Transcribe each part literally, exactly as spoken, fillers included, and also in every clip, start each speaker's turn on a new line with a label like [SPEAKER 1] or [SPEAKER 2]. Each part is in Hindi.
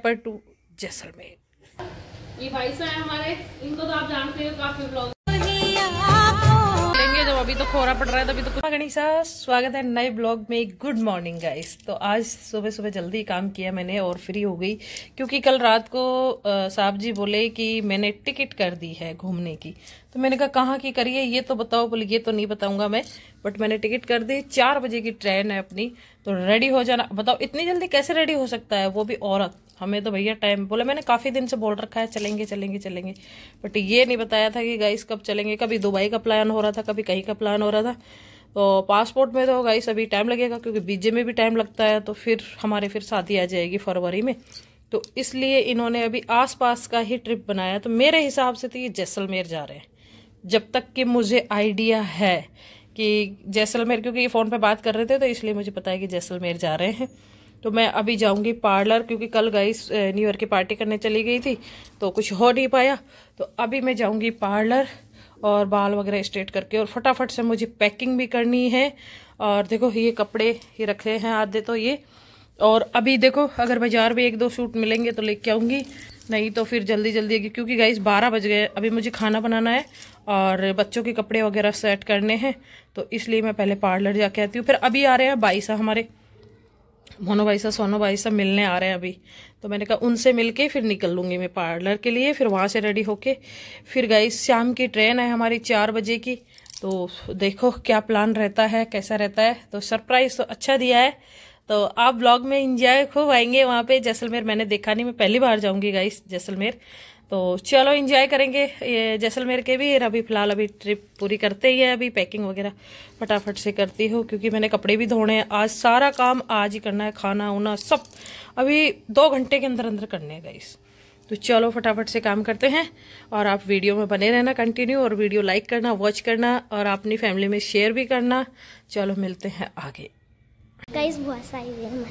[SPEAKER 1] पर टू जैसलमेर। ये भाई साहब है हमारे, इनको तो आप जानते हो, काफी ब्लॉग लेंगे जब अभी तो खोरा पड़ रहा है तभी तो। गणेशा, स्वागत है नए ब्लॉग में। Good morning guys. तो आज सुबह सुबह जल्दी काम किया मैंने और फ्री हो गई, क्योंकि कल रात को साहब जी बोले कि मैंने टिकट कर दी है घूमने की। तो मैंने कहा कहाँ की करिए ये तो बताओ। बोले ये तो नहीं बताऊंगा मैं, बट मैंने टिकट कर दी। चार बजे की ट्रेन है अपनी, तो रेडी हो जाना। बताओ इतनी जल्दी कैसे रेडी हो सकता है, वो भी औरत। हमें तो भैया टाइम बोला, मैंने काफी दिन से बोल रखा है चलेंगे चलेंगे चलेंगे, बट ये नहीं बताया था कि गाइस कब चलेंगे। कभी दुबई का प्लान हो रहा था, कभी कहीं का प्लान हो रहा था। तो पासपोर्ट में तो गाइस अभी टाइम लगेगा, क्योंकि वीजे में भी टाइम लगता है। तो फिर हमारे फिर शादी आ जाएगी फरवरी में, तो इसलिए इन्होंने अभी आसपास का ही ट्रिप बनाया। तो मेरे हिसाब से तो ये जैसलमेर जा रहे हैं, जब तक कि मुझे आइडिया है कि जैसलमेर, क्योंकि ये फोन पे बात कर रहे थे तो इसलिए मुझे पता है कि जैसलमेर जा रहे हैं। तो मैं अभी जाऊंगी पार्लर, क्योंकि कल गाइस न्यू ईयर की पार्टी करने चली गई थी तो कुछ हो नहीं पाया। तो अभी मैं जाऊंगी पार्लर और बाल वगैरह स्ट्रेट करके, और फटाफट से मुझे पैकिंग भी करनी है। और देखो ये कपड़े ये रखे हैं आधे तो ये, और अभी देखो अगर बाजार में एक दो सूट मिलेंगे तो लेके आऊंगी, नहीं तो फिर जल्दी जल्दी, क्योंकि गाइस बारह बज गए। अभी मुझे खाना बनाना है और बच्चों के कपड़े वगैरह सेट करने हैं, तो इसलिए मैं पहले पार्लर जाके आती हूँ। फिर अभी आ रहे हैं भाई साहब हमारे, मोनो भाई साहब सोनो भाई साहब मिलने आ रहे हैं अभी। तो मैंने कहा उनसे मिलके फिर निकल लूंगी मैं पार्लर के लिए। फिर वहां से रेडी होके फिर गाइस शाम की ट्रेन है हमारी चार बजे की। तो देखो क्या प्लान रहता है, कैसा रहता है। तो सरप्राइज तो अच्छा दिया है, तो आप ब्लॉग में एंजॉय खूब आएंगे। वहां पे जैसलमेर मैंने देखा नहीं, मैं पहली बार जाऊंगी गाइस जैसलमेर। तो चलो एंजॉय करेंगे ये जैसलमेर के भी। अभी फिलहाल अभी ट्रिप पूरी करते ही है, अभी पैकिंग वगैरह फटाफट से करती हूँ, क्योंकि मैंने कपड़े भी धोने हैं। आज सारा काम आज ही करना है, खाना उना सब अभी दो घंटे के अंदर अंदर करने हैं गाइस। तो चलो फटाफट से काम करते हैं, और आप वीडियो में बने रहना कंटिन्यू, और वीडियो लाइक करना, वॉच करना, और अपनी फैमिली में शेयर भी करना। चलो मिलते हैं आगे।
[SPEAKER 2] गाइस बहुत सारी है।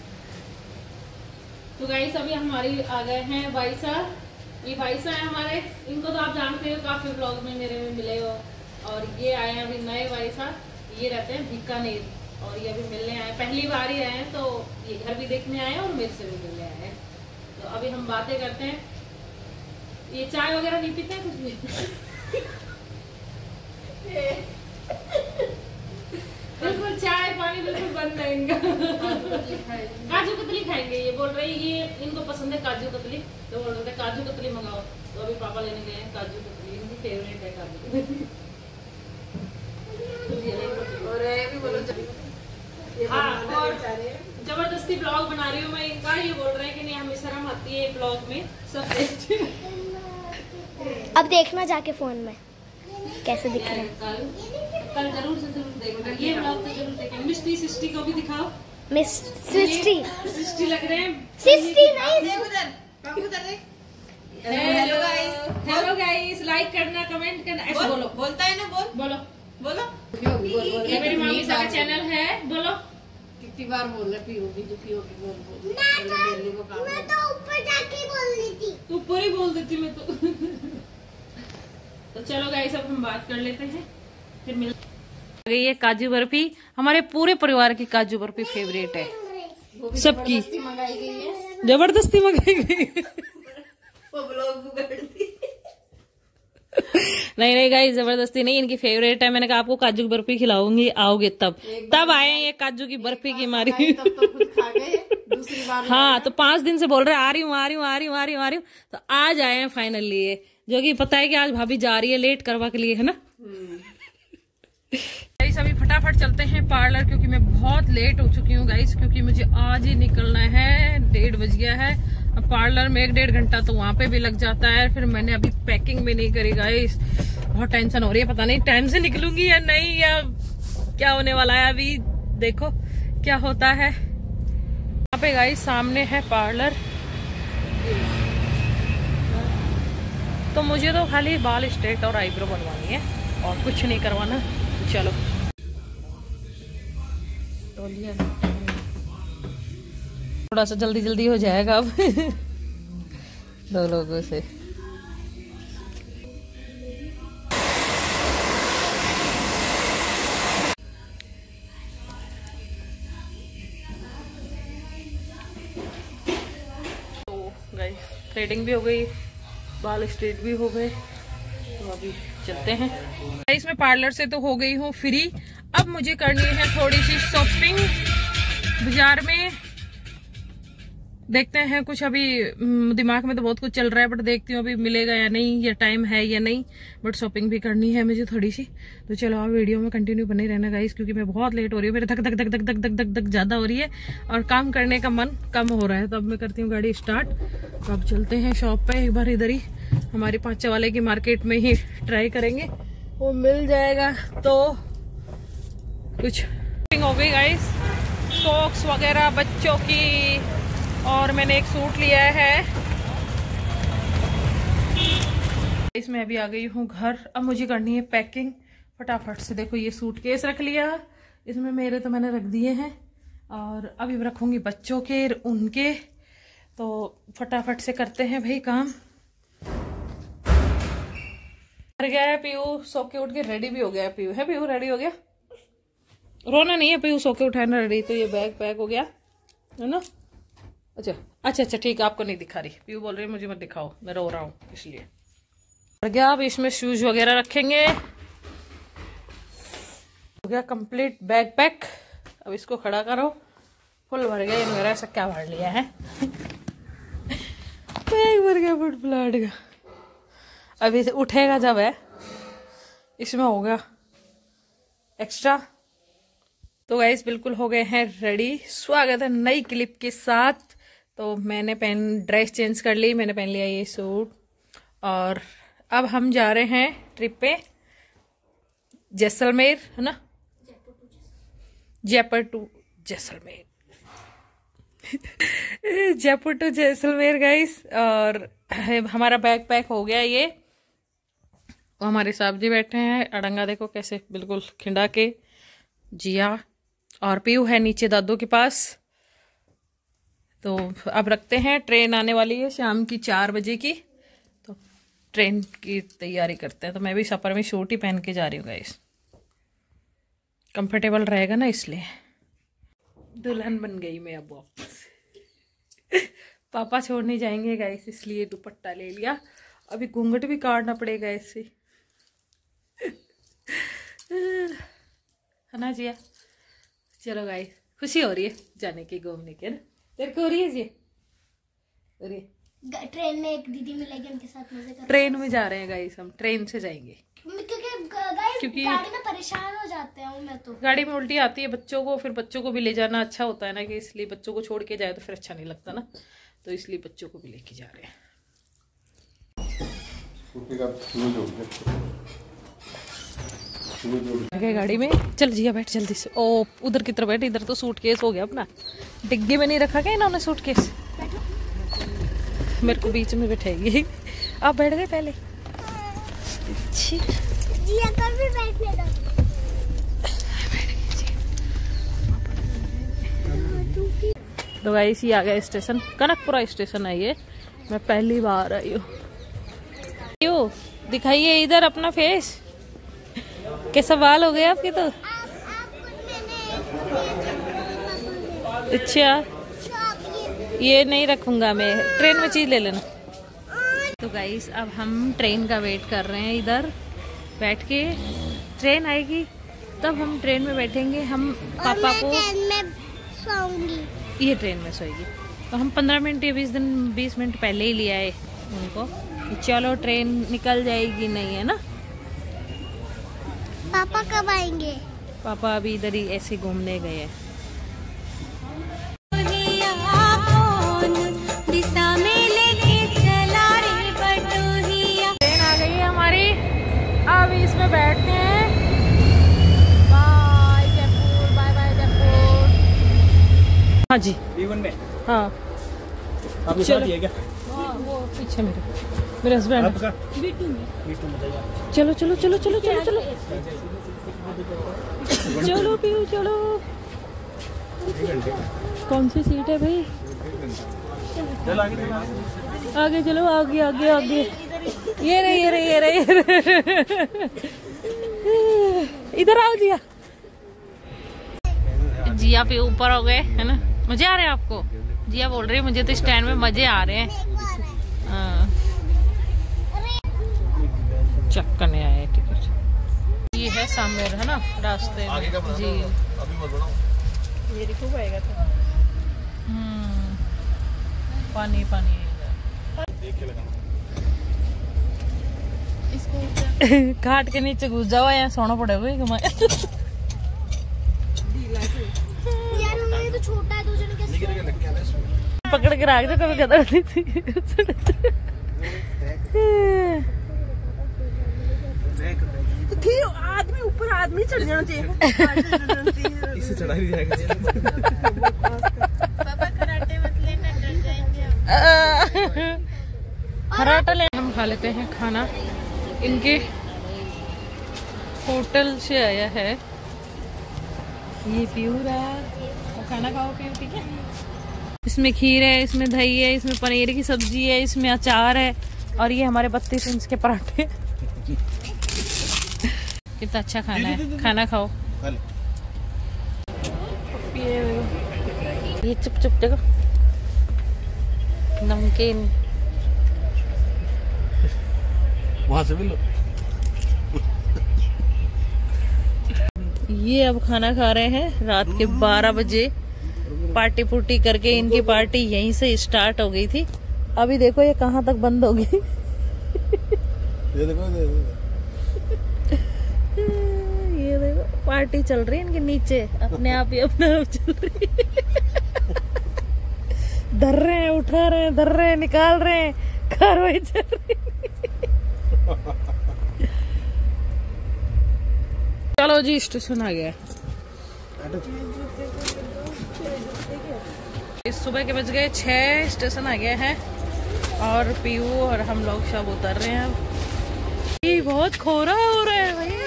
[SPEAKER 1] तो गाइस अभी हमारी आ गए हैं भाई साहब। ये भाई साहब है हमारे, इनको तो आप जानते हो, काफी ब्लॉग में मेरे में मिले हो। और ये आए हैं अभी नए भाई साहब, ये रहते हैं बीकानेर, और ये अभी मिलने आए, पहली बार ही आए हैं। तो ये घर भी देखने आए हैं और मेरे से भी मिलने आए हैं। तो अभी हम बातें करते हैं। ये चाय वगैरह नहीं पीते हैं कुछ भी? बिल्कुल चाय पानी बिल्कुल बंद है इनका। काजू कतली खाएंगे, ये बोल रहे हैं, ये इनको पसंद है काजू कतली। तो बोल रहे थे काजू कतली मंगाओ, तो अभी पापा लेने गए हैं काजू कतली, इनकी फेवरेट है काजू कतली। हाँ, और जबरदस्ती ब्लॉग बना रही हूँ मैं इनका। ये बोल रहे हैं कि नहीं हमें शर्म आती है ब्लॉग में सब देखते।
[SPEAKER 2] अब देखना जाके फोन में कैसे दिख रहा है।
[SPEAKER 1] कल कल जरूर से जरूर देखना, ये ब्लॉग तो जरूर देखेंगे। मिस्टी सिस्टी को भी दिखाओ।
[SPEAKER 2] मिस सिस्टी
[SPEAKER 1] सिस्टी लग रहे हैं।
[SPEAKER 2] सिस्टी नहीं,
[SPEAKER 1] hello guys, hello guys, like करना, कमेंट करना, ऐसे बोलो।
[SPEAKER 3] बोलता है ना, बोल
[SPEAKER 1] बोलो
[SPEAKER 3] बोलो।
[SPEAKER 1] ये मेरी मम्मी का चैनल है, बोलो।
[SPEAKER 3] कितनी बार बोल रहे पीओगी तो पीओगी बोल बोल।
[SPEAKER 2] मैं तो ऊपर जाके बोल रही थी।
[SPEAKER 1] तू ऊपर ही बोल देती मैं तो। तो चलो गाइस अब हम बात कर लेते हैं, फिर मिल गई है काजू बर्फी। हमारे पूरे परिवार की काजू बर्फी फेवरेट है सबकी,
[SPEAKER 3] मंगाई गई है,
[SPEAKER 1] जबरदस्ती मंगाई गई।
[SPEAKER 3] वो ब्लॉग बिगड़ती।
[SPEAKER 1] नहीं नहीं गाइस जबरदस्ती नहीं, इनकी फेवरेट है। मैंने कहा आपको काजू की बर्फी खिलाऊंगी, आओगे तब तब आए ये काजू की बर्फी की मारी।
[SPEAKER 3] तब तो खुद खा गए, दूसरी बार
[SPEAKER 1] हाँ, तो पांच दिन से बोल रहे आ रही हूँ आ रही हूँ आ रही हूँ आ रही हूँ आ रही हूँ, तो आज आए हैं फाइनली ये, जो कि पता है कि आज भाभी जा रही है लेट करवा के लिए, है ना। गाइस अभी फटाफट चलते हैं पार्लर, क्योंकि मैं बहुत लेट हो चुकी हूँ गाइस, क्योंकि मुझे आज ही निकलना है, डेढ़ बज गया है। अब पार्लर में एक डेढ़ घंटा तो वहां पे भी लग जाता है। फिर मैंने अभी पैकिंग भी नहीं करी गाइस, बहुत टेंशन हो रही है, पता नहीं टाइम से निकलूंगी या नहीं, या क्या होने वाला है। अभी देखो क्या होता है। यहाँ पे गाइस सामने है पार्लर, तो मुझे तो खाली बाल स्ट्रेट और आईब्रो बनवानी है और कुछ नहीं करवाना। चलो थोड़ा सा जल्दी जल्दी हो जाएगा अब दो लोगों से। गाइस थ्रेडिंग भी हो गई, बाल स्ट्रेट भी हो गए, तो अभी चलते हैं। गाइस मैं पार्लर से तो हो गई हूँ फ्री, अब मुझे करनी है थोड़ी सी शॉपिंग बाजार में। देखते हैं, कुछ अभी दिमाग में तो बहुत कुछ चल रहा है, बट देखती हूँ अभी मिलेगा या नहीं, या टाइम है या नहीं, बट शॉपिंग भी करनी है मुझे थोड़ी सी। तो चलो आप वीडियो में कंटिन्यू बने रहना गाइस, क्योंकि मैं बहुत लेट हो रही हूँ, मेरे धक धक धक धक धक धक धक धक ज्यादा हो रही है और काम करने का मन कम हो रहा है। तो अब मैं करती हूँ गाड़ी स्टार्ट। तो अब चलते हैं शॉप पे, एक बार इधर ही हमारी पाँच वाले की मार्केट में ही ट्राई करेंगे, वो मिल जाएगा तो कुछ शॉपिंग हो गई गाइस, सॉक्स वगैरह बच्चों की, और मैंने एक सूट लिया है। इसमें अभी आ गई हूँ घर, अब मुझे करनी है पैकिंग फटाफट से। देखो ये सूटकेस रख लिया, इसमें मेरे तो मैंने रख दिए हैं, और अभी रखूंगी बच्चों के उनके, तो फटाफट से करते हैं भाई काम। कर गया है पीयू, सो के उठ के रेडी भी हो गया है पीयू। है पीयू रेडी हो गया, रोना नहीं है पीयू, सो के उठाना रेडी। तो ये बैग पैक हो गया है ना। अच्छा अच्छा अच्छा ठीक है, आपको नहीं दिखा रही, पीयू बोल रही है मुझे मत दिखाओ, मैं रो रहा हूँ इसलिए। हो गया, अब इसमें शूज वगैरह रखेंगे। हो गया कंप्लीट बैग पैक, अब इसको खड़ा करो। फुल भर गया, मेरा ऐसा क्या भर लिया है बैग भर गया फुट प्लाट का। अभी से उठेगा जब है, इसमें हो गया एक्स्ट्रा। तो गाइस बिल्कुल हो गए हैं रेडी, स्वागत है नई क्लिप के साथ। तो मैंने पहन ड्रेस चेंज कर ली, मैंने पहन लिया ये सूट, और अब हम जा रहे हैं ट्रिप पे जैसलमेर, है ना, Jaipur to Jaisalmer Jaipur to Jaisalmer guys. और हमारा बैग पैक हो गया ये, और हमारे साहब जी बैठे हैं, अड़ंगा देखो कैसे बिल्कुल खिंडा के, जिया और पीयू है नीचे दादू के पास। तो अब रखते हैं, ट्रेन आने वाली है शाम की चार बजे की, तो ट्रेन की तैयारी करते हैं। तो मैं भी सफर में शूट ही पहन के जा रही हूँ गाइस, कंफर्टेबल रहेगा ना इसलिए। दुल्हन बन गई मैं अब वापस पापा छोड़ने जाएंगे गाइस, इसलिए दुपट्टा ले लिया। अभी घूंघट भी काटना पड़ेगा ऐसे है ना जिया। चलो गाइस, खुशी हो रही है जाने की, घूमने की, ना तेरे को हो रही है जी? हो रही है।
[SPEAKER 2] ट्रेन में एक दीदी मिलेगी, उनके साथ मजे कर।
[SPEAKER 1] ट्रेन में जा रहे हैं गाइस, हम ट्रेन से जाएंगे,
[SPEAKER 2] क्योंकि गाइस
[SPEAKER 1] क्योंकि
[SPEAKER 2] गाड़ी में परेशान हो जाते हैं मैं तो।
[SPEAKER 1] गाड़ी में उल्टी आती है बच्चों को, फिर बच्चों को भी ले जाना अच्छा होता है ना, कि इसलिए बच्चों को छोड़ के जाए तो फिर अच्छा नहीं लगता ना, तो इसलिए बच्चों को भी लेके जा रहे हैं। गए गाड़ी में, चल जिया बैठ जल्दी से। ओ उधर की तरफ बैठ, इधर तो सूटकेस हो गया अपना, डिग्गी में नहीं रखा क्या इन्होंने सूटकेस, मेरे को बीच में बैठेगी। आप बैठ गए पहले,
[SPEAKER 2] जिया कर भी बैठने दो।
[SPEAKER 1] तो गाइस ये आ गया स्टेशन, कनकपुरा स्टेशन है ये, मैं पहली बार आई हूँ। क्यों दिखाइए इधर अपना फेस, कैसा बाल हो गए आपके तो। अच्छा ये नहीं रखूंगा मैं, ट्रेन में चीज ले लेना। तो गाइस अब हम ट्रेन का वेट कर रहे हैं, इधर बैठ के ट्रेन आएगी तब हम ट्रेन में बैठेंगे। हम पापा को
[SPEAKER 2] ट्रेन में सोऊंगी,
[SPEAKER 1] ये ट्रेन में सोएगी, तो हम पंद्रह मिनट या बीस दिन बीस मिनट पहले ही ले आए उनको, चलो ट्रेन निकल जाएगी, नहीं है ना।
[SPEAKER 2] पापा कब आएंगे?
[SPEAKER 1] पापा अभी इधर ही ऐसे घूमने गए हैं। ट्रेन आ गई है हमारी, अब इसमें बैठते हैं। Bye Jaipur, bye bye Jaipur. हाँ जी
[SPEAKER 4] में
[SPEAKER 1] हाँ
[SPEAKER 4] आपके साथ ही है क्या?
[SPEAKER 1] हाँ वो पीछे मेरे मेरे हस्बैंड।
[SPEAKER 4] आपका मीटू में जाइए।
[SPEAKER 1] चलो चलो चलो चलो चलो चलो चलो पीयू चलो। कौन सी सीट है भाई?
[SPEAKER 4] चल आगे चल
[SPEAKER 1] आगे चलो, आगे आगे आगे। ये रे ये रे ये रे ये रे इधर आओ जिया। जिया पे ऊपर हो गए है ना, मजे आ रहे हैं आपको? जिया बोल रही है मुझे तो स्टैंड में मजे आ रहे हैं। चेक करने आए हैं टिकट। ये है सामने है ना रास्ते में जी। ये खूब आएगा था। हम्म पानी पानी इसको घाट के नीचे घुस जाओ, यहाँ सोना पड़ेगा।
[SPEAKER 2] यार तो छोटा है, दो जन कैसे
[SPEAKER 1] पकड़ के रख दो, कभी गदर दी थी।
[SPEAKER 3] आदमी ऊपर आदमी चढ़ जाना चाहिए।
[SPEAKER 4] इसे चढ़ा ही जाएगा।
[SPEAKER 3] पापा कराटे मत लेना, डर जाएंगे
[SPEAKER 1] खराटा ले। हम खा लेते हैं खाना, इनके होटल से आया है। ये प्यूरा खाना खाओ पियो, ठीक है। इसमें खीर है, इसमें दही है, इसमें पनीर की सब्जी है, इसमें अचार है, और ये हमारे बत्तीस इंच के पराठे। कितना अच्छा खाना है, खाना खाओ। ये चुप चुप देखो नमकीन,
[SPEAKER 4] वहां से भी लो।
[SPEAKER 1] ये अब खाना खा रहे हैं रात के बारह बजे। पार्टी पुर्टी करके इनकी पार्टी यहीं से स्टार्ट हो गई थी। अभी देखो ये कहाँ तक बंद हो गई।
[SPEAKER 4] ये देखो, ये देखो।
[SPEAKER 1] ये देखो पार्टी चल रही है इनके नीचे, अपने आप ही अपने आप चल रही है। धर रहे हैं, उठा रहे हैं, धर रहे हैं, निकाल रहे हैं, कार्रवाई चल रही है। चलो जी स्टेशन आ गया। इस सुबह के बज गए छह, स्टेशन आ गया है और पीयू और हम लोग सब उतर रहे हैं। ये बहुत खोरा हो रहा है भाई,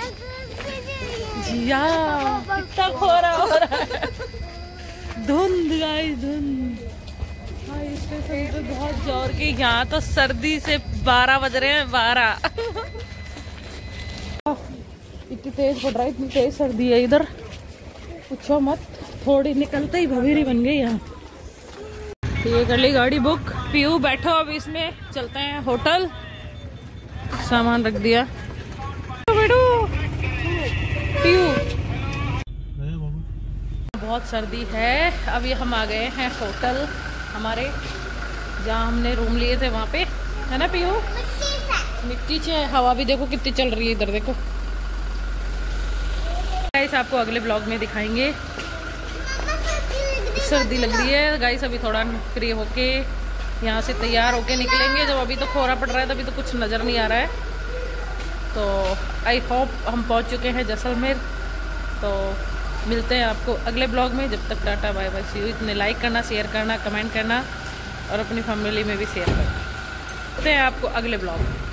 [SPEAKER 1] जिया कितना खोरा हो रहा है। धुंध गाइस, धुंध। स्टेशन पे बहुत जोर की, यहाँ तो सर्दी से बारह बज रहे हैं, बारह। इतनी तेज पड़ रहा है, इतनी तेज सर्दी है इधर, पूछो मत। थोड़ी निकलते ही भवेरी बन गई यहाँ। ये कर ली गाड़ी बुक। पीयू बैठो, अब इसमें चलते हैं होटल। सामान रख दिया, बैठो पीयू। बहुत सर्दी है। अभी हम आ गए हैं होटल हमारे, जहाँ हमने रूम लिए थे वहाँ पे, है ना पीयू? मिट्टी से हवा भी देखो कितनी चल रही है इधर, देखो। गाइस आपको अगले ब्लॉग में दिखाएंगे। सर्दी लग रही है गाइस, अभी थोड़ा फ्री होके यहाँ से तैयार होके निकलेंगे। जब अभी तो कोहरा पड़ रहा है, तभी तो कुछ नज़र नहीं आ रहा है। तो आई होप हम पहुँच चुके हैं जैसलमेर। तो मिलते हैं आपको अगले ब्लॉग में। जब तक tata bye bye, see you. इतने लाइक करना, शेयर करना, कमेंट करना और अपनी फैमिली में भी शेयर करना। मिलते हैं आपको अगले ब्लॉग में।